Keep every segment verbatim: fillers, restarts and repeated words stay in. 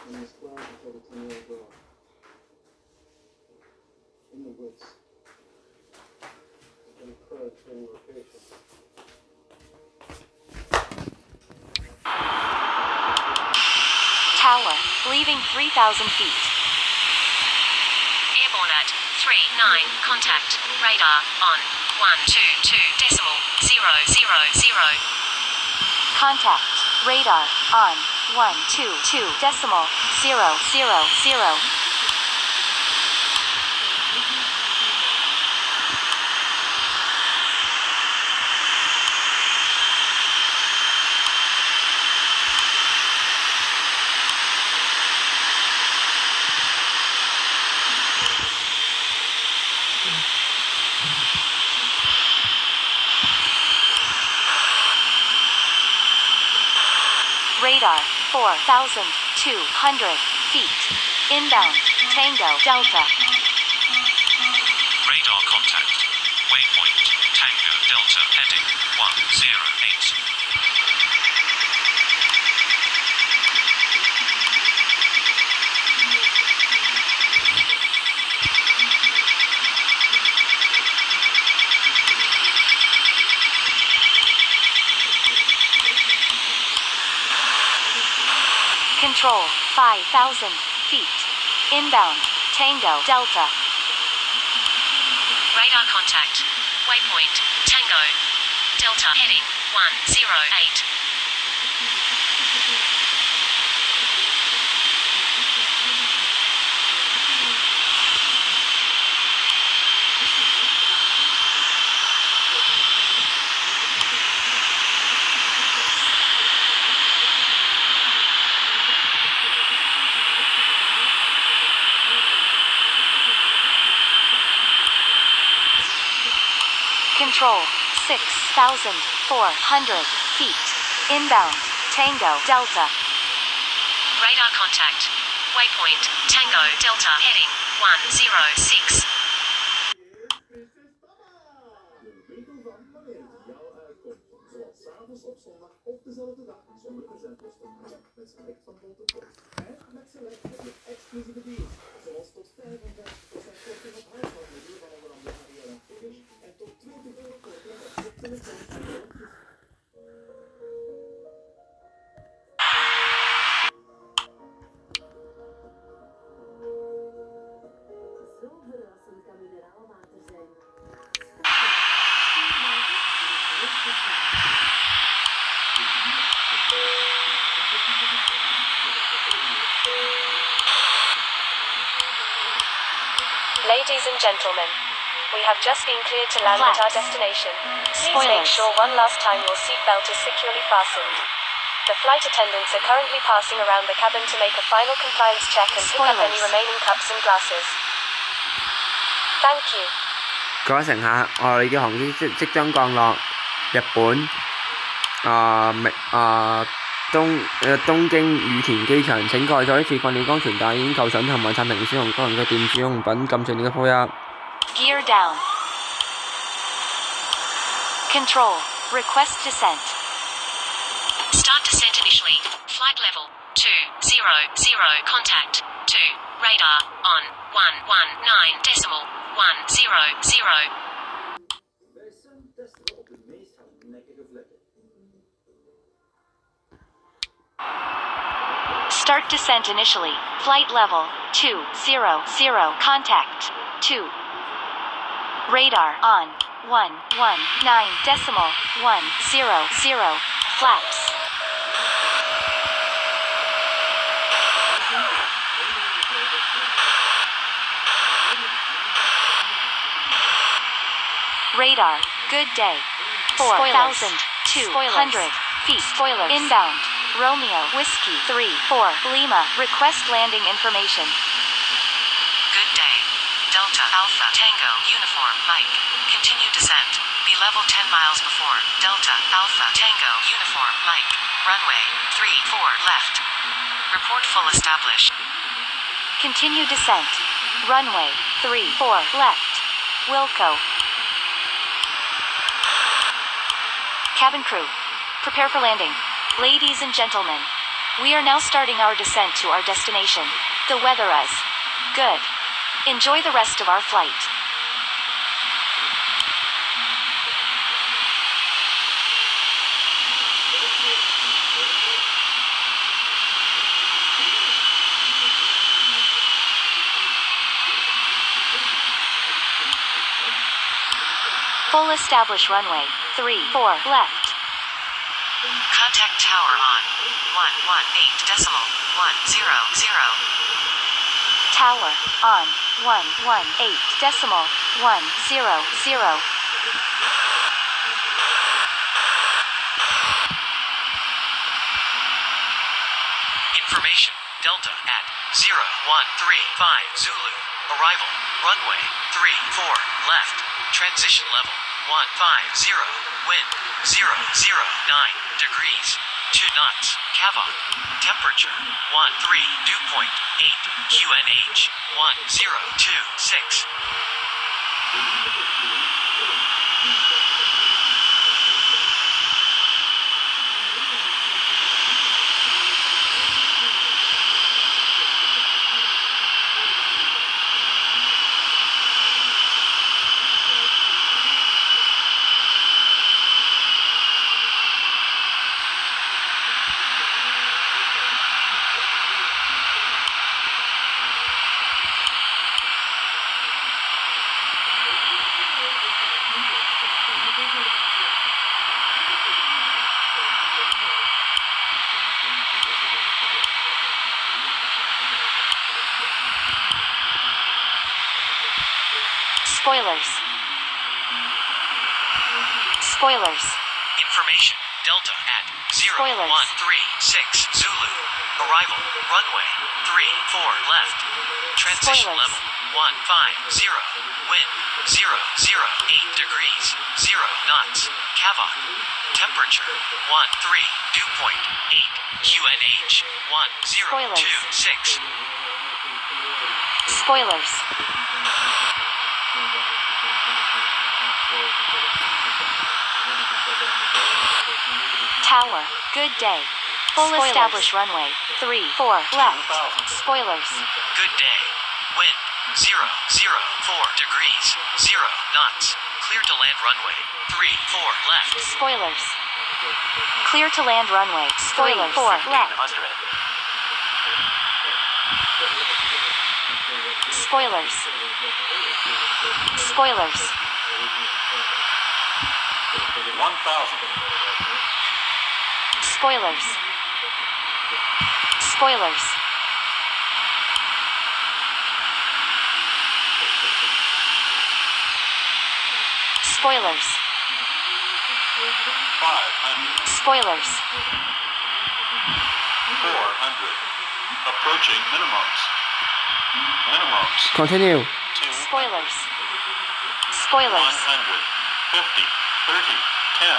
And this clown killed a ten-year-old girl in the woods. And a crud total location. Tower, leaving three thousand feet. Airborne at three nine, contact, radar, on, one two two decimal, zero zero zero. Contact, radar, on, one two two decimal, zero zero zero. Radar, four thousand two hundred feet. Inbound, Tango Delta. Radar contact. Waypoint, Tango Delta, heading one zero eight. Control, five thousand feet. Inbound, Tango Delta. Radar contact. Waypoint, Tango Delta, heading one zero eight. Control, six thousand four hundred feet. Inbound, Tango Delta. Radar contact. Waypoint, Tango Delta, heading one zero six. S'avonds op zondag op dezelfde dag zonder verzendkosten. Met select van Bol.com. En met select heb je exclusieve deals. Zoals tot vijfenvijftig procent korting op huishoudmiddelen van onder andere Ariel en Finish. En tot twintig euro korting op telefoons en lampjes. Zo verrassend kan mineraalwater zijn. Ladies and gentlemen, we have just been cleared to land at our destination. Please make Spoilers. sure one last time your seatbelt is securely fastened. The flight attendants are currently passing around the cabin to make a final compliance check and pick up any Spoilers. remaining cups and glasses. Thank you. Các bạn 乘客，我哋嘅航機即即將降落日本啊明啊東誒東京羽田機場，請各位再一次放了光傳帶已經構想同埋暫停使用個人嘅電子用品，撳住你嘅配額。 Gear down. Control, request descent. Start descent initially. Flight level two zero zero. Contact two. Radar on one one nine decimal one zero zero. Bij Sun testen we op de meest hardnekkige vlekken. Start descent initially. Flight level two zero zero. Contact two. Radar on one one nine decimal one zero zero. Flaps. Radar, good day. four thousand two hundred feet. Spoiler. Inbound. Romeo Whiskey three four Lima. Request landing information. Good day. Delta Alpha Tango Uniform Mike. Continue descent. Be level ten miles before. Delta Alpha Tango Uniform Mike. Runway three four left. Report full established. Continue descent. Runway three four left. Wilco. Cabin crew, prepare for landing. Ladies and gentlemen, We are now starting our descent to our destination. The weather is good. Enjoy the rest of our flight. Full establish runway, three four left. Contact tower on one one eight decimal one zero zero. Tower on one one eight decimal one zero zero. Information, Delta at zero one three five Zulu. Arrival, runway three four left. Transition level one five zero. Wind zero zero nine degrees. two knots. Cavot. Temperature one three dew point eight. Q N H one zero two six. Spoilers. Spoilers. Information, Delta at zero Spoilers. one three six Zulu. Arrival, runway three four left. Transition Spoilers. level one five zero. Wind zero zero eight degrees. zero knots. Cavot. Temperature one three dew point eight. Q N H one zero Spoilers. two six. Spoilers. Tower, good day. Full Spoilers. establish runway, three four left. Spoilers. Good day. Wind zero zero four degrees. zero knots. Clear to land runway three four left. Spoilers. Clear to land runway, spoiler four left. Spoilers. Spoilers. one thousand. Spoilers. Spoilers. Spoilers. five hundred. Spoilers. four hundred. Approaching minimums. Minimums. Continue. two. Spoilers. Spoilers. one hundred. fifty. thirty. ten.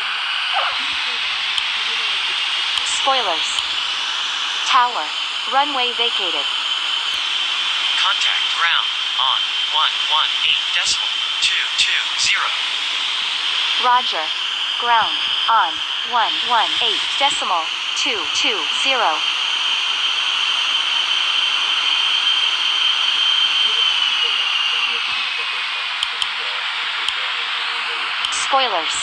Spoilers. Tower. Runway vacated. Contact ground on one one eight decimal two two zero. Roger. Ground on one one eight decimal two two zero. Spoilers.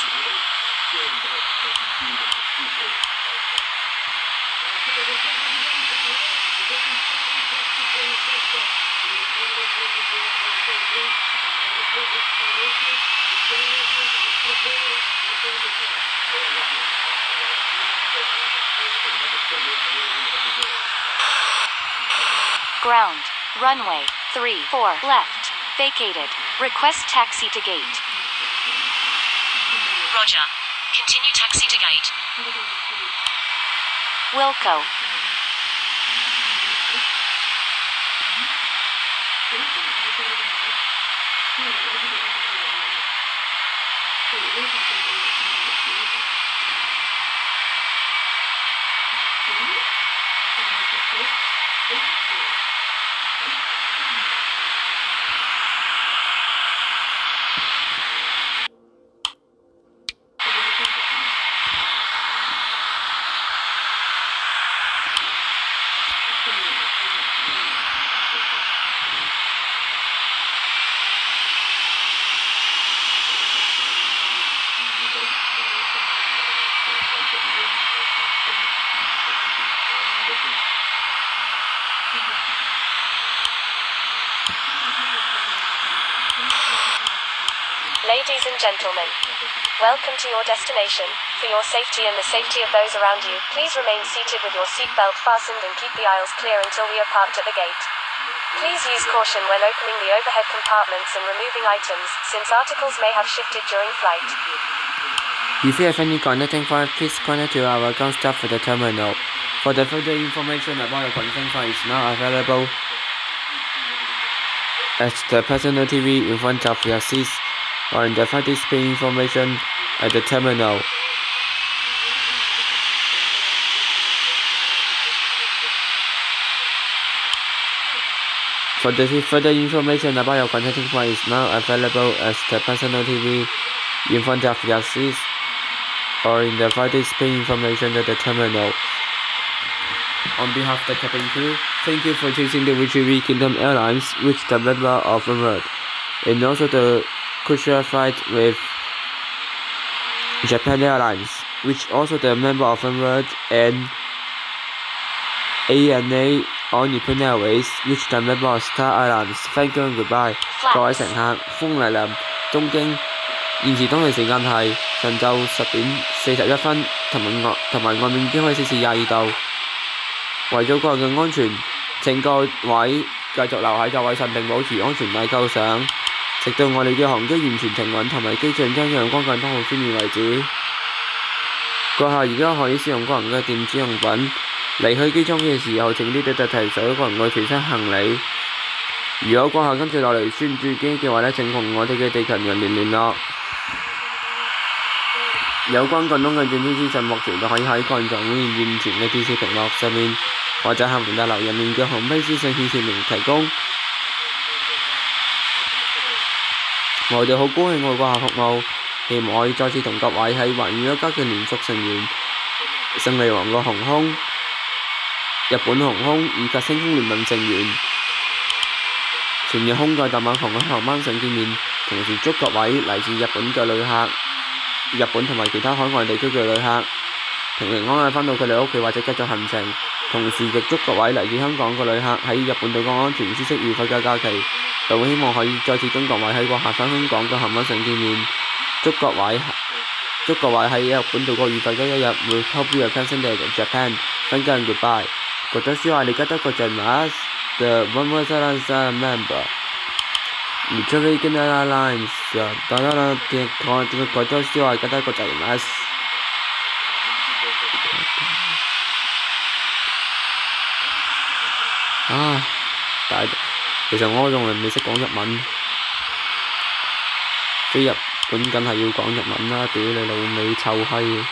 Ground. Runway three four left. Vacated. Request taxi to gate. Roger. Continue taxi to gate. Wilco. Ladies and gentlemen, welcome to your destination. For your safety and the safety of those around you, please remain seated with your seatbelt fastened and keep the aisles clear until we are parked at the gate. Please use caution when opening the overhead compartments and removing items, since articles may have shifted during flight. If you have any connecting file, please connect to our account staff for the terminal. For the further information about your connecting file is now available at the personal T V in front of your seats or in the flight display information at the terminal. For the further information about your connecting file is now available at the personal T V in front of your seats or in the flight display information at the terminal. On behalf of the cabin crew, thank you for choosing the Victory Kingdom Airlines, which is the member of Emirates, and also the crucial flight with Japan Airlines, which also the member of Emirates, and A N A All Nippon Airways, which is the member of Star Airlines. Thank you and goodbye。各位乘客，風嚟臨東京，現時當地時間係上晝十點四十一分，同埋外同埋外面已經開始攝氏廿二度。為咗個人嘅安全，請各位繼續留喺座位上並保持安全帶扣上，直到我哋嘅航機完全停穩同埋機長將陽光鏡通號熄滅為止。閣下而家可以使用個人嘅電子用品。離開機艙嘅時候，請記得提醒個人嘅隨身行李。如果閣下跟住落嚟穿住機嘅話咧，請同我哋嘅地勤人員聯絡。有關廣東嘅轉機資訊，目前都可以喺觀眾面前嘅電視屏幕上面，或者喺門大樓入面嘅航班資訊顯示屏提供。我哋好高興為閣下服務，希望可以再次同各位喺環宇一家嘅連屬成員勝利皇國航空、日本航空以及星空聯盟成員全日空嘅搭晚航嘅航班上見面，同時祝各位嚟自日本嘅旅客、日本同埋其他海外地區嘅旅客平平安安返到佢哋屋企或者繼續行程，同時亦祝各位嚟自香港嘅旅客喺日本度過安全、舒適、愉快嘅假期。就希望可以再次跟各位喺閣下返香港嘅航班上見面，祝各位祝各位喺日本度過愉快嘅一日。We hope you are passing to Japan. Thank you and goodbye. 私はありがとうございます。The one more member. Victory Kingdom Airlines. だだだって私はありがとうございます。啊！但係其實我仲係未識講日文，飛日本梗係要講日文啦！屌你老味臭閪！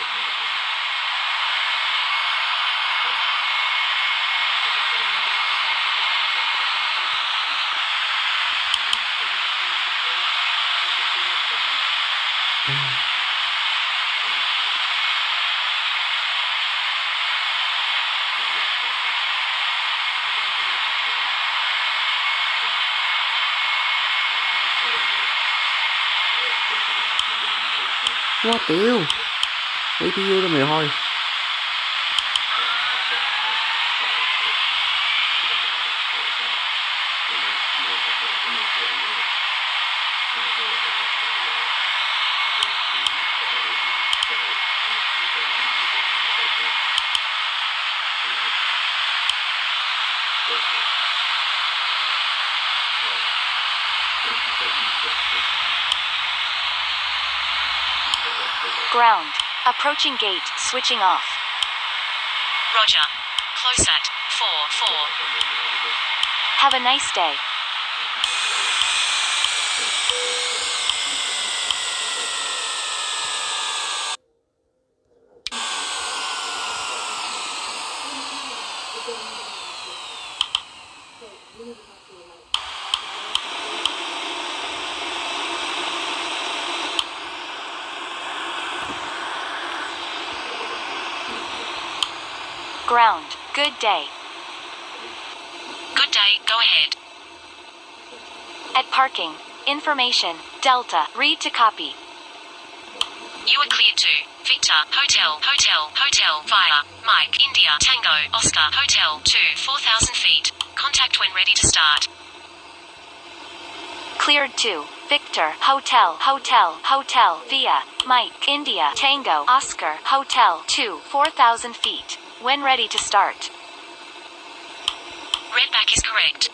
哇屌 ！A P U 都未開。 Ground. Approaching gate. Switching off. Roger. Close at four four. Have a nice day. Ground. Good day. Good day, go ahead. At parking. Information. Delta. Read to copy. You are cleared to Victor, Hotel, Hotel, Hotel, via Mike, India, Tango, Oscar, Hotel, to four thousand feet. Contact when ready to start. Cleared to Victor, Hotel, Hotel, Hotel, Via, Mike, India, Tango, Oscar, Hotel, two, four thousand feet. When ready to start. Redback is correct.